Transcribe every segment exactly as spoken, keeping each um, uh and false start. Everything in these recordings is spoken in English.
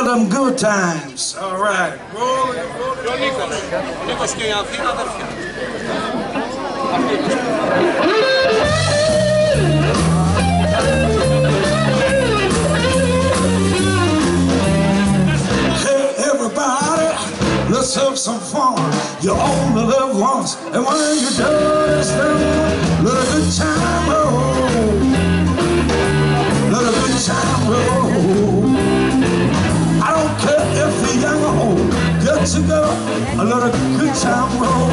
them good times. All right. Roll it, roll it. Hey, everybody, let's have some fun. You only live once, and when you do, it's done. Let a good time roll. Let a good time roll. I don't care if you're young or old. Get together, let a good time roll.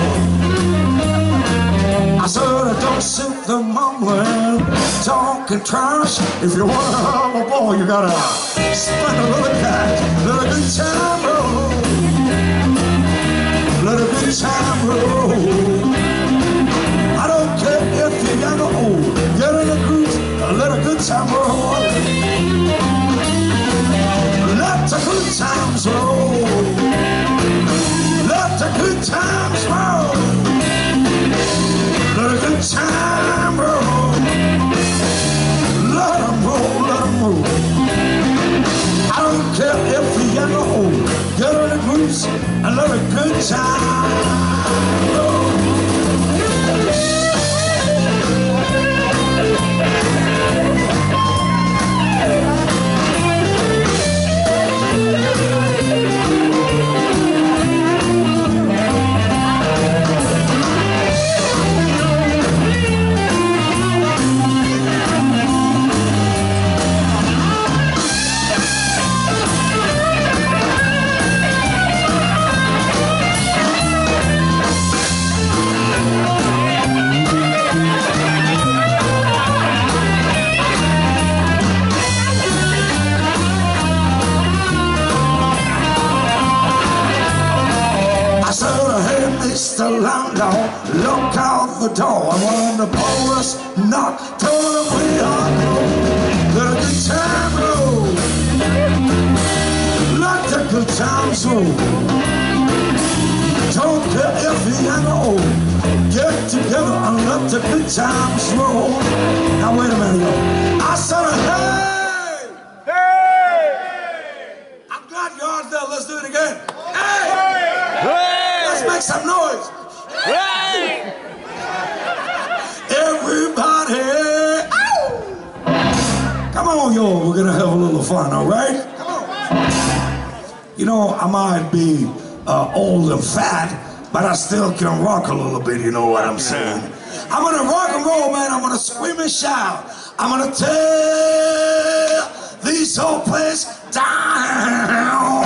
I said I don't sit the mumbling, talking trash. If you want to have a ball, you gotta spend a little cash. Let a good time roll. Let a good time roll. I don't care if you're young or old. Get in the groove, let a good time roll. Let the good times roll. Let the good times roll. Let a good time roll. Let 'em roll, let 'em roll. I don't care if you're young or old. Get in the grooves and let a good time roll. Mister Landau, look out the door. And when the chorus knock, turn up we are cool. Let a good time roll. Let the good times roll. Don't care if you're young or old. Get together and let the good times roll. Now wait a minute, yo. I said, hey! Hey! I'm glad you're out there. Let's do it again. Hey! Hey! Let's make some noise. Hey! Everybody. Ow! Come on, yo. We're gonna have a little fun, all right? Come on. You know, I might be uh, old and fat, but I still can rock a little bit. You know what I'm saying? I'm gonna rock and roll, man. I'm gonna scream and shout. I'm gonna tear these whole place down.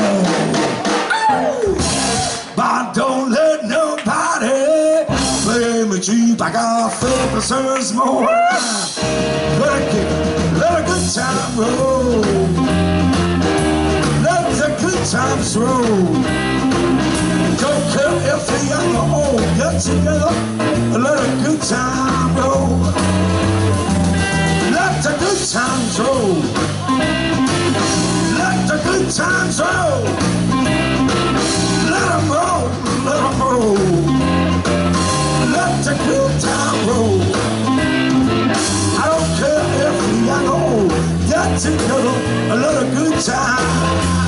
But don't let nobody play me cheap. I got fifty percent more. Let a kick, let a good time roll. Let the good times roll. Don't care if you're young or old. Get together, let a good time roll. Let the good times roll. Let the good times roll. Let 'em roll, let 'em roll. Let the good time roll. I don't care if you're young or old. Get together, let a good time